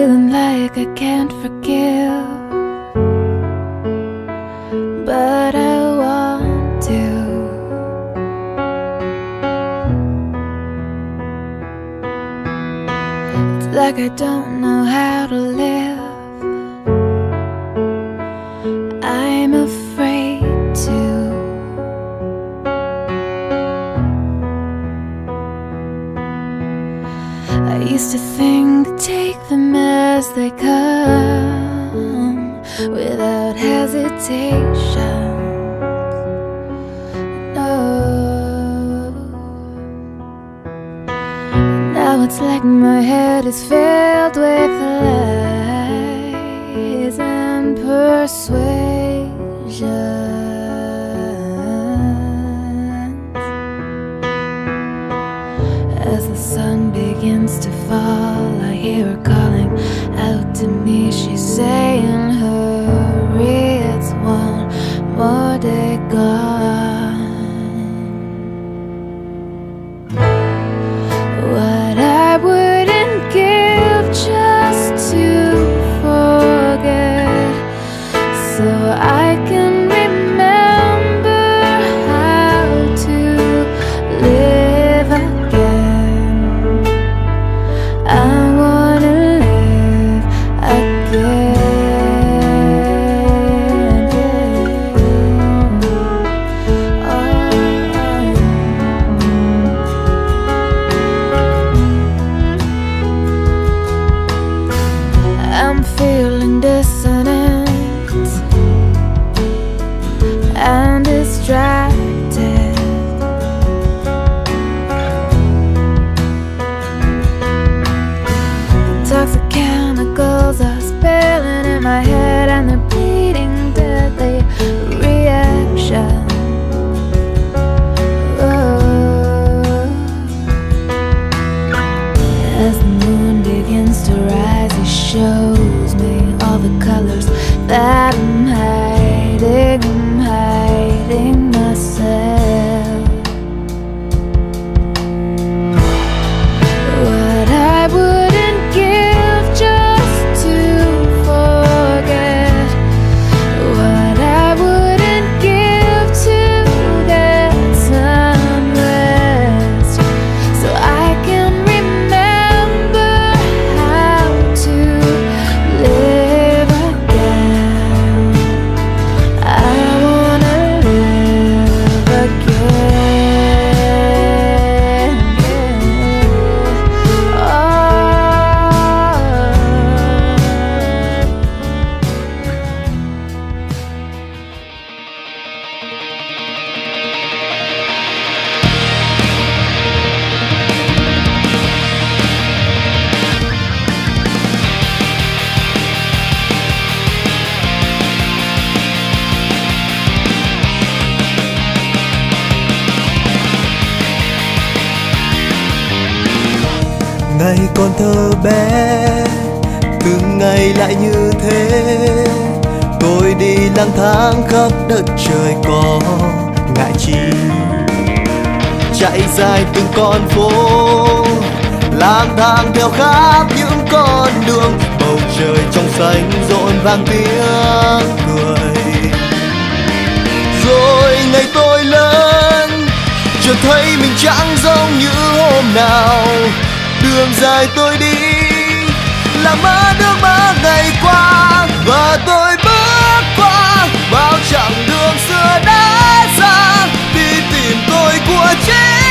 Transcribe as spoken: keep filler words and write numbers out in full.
feeling like I can't forgive, but I want to. It's like I don't know how to live. I'm afraid to. I used to think to take them as they come, without hesitation. No, now it's like my head is filled with lies and persuasion. As the sun begins to fall, I hear her calling out to me. She's saying, hurry, it's one more day gone. What I wouldn't give just to forget, so I can remember how to live again. I wanna live again. Oh. I'm feeling dissonant and distracted. Toxic chemicals are spilling in my head, and they're bleeding deadly reaction. Oh. As the moon begins to rise, it shows me all the colors that I'm hiding. I'm hiding myself. What I wouldn't give just to forget, what I wouldn't give to get some rest, so I can remember how to live again. I wanna live again. Oh. Ngày còn thơ bé, từng ngày lại như thế. Tôi đi lang thang khắp đất trời có ngại chi, chạy dài từng con phố, lang thang theo khắp những con đường. Bầu trời trong xanh rộn vang tiếng cười. Rồi ngày tôi lớn, chợt thấy mình chẳng giống như hôm nào. Đường dài tôi đi là mơ nước mắt ngày qua, và tôi bước qua bao chặng đường xưa đã xa đi tìm tôi của chính.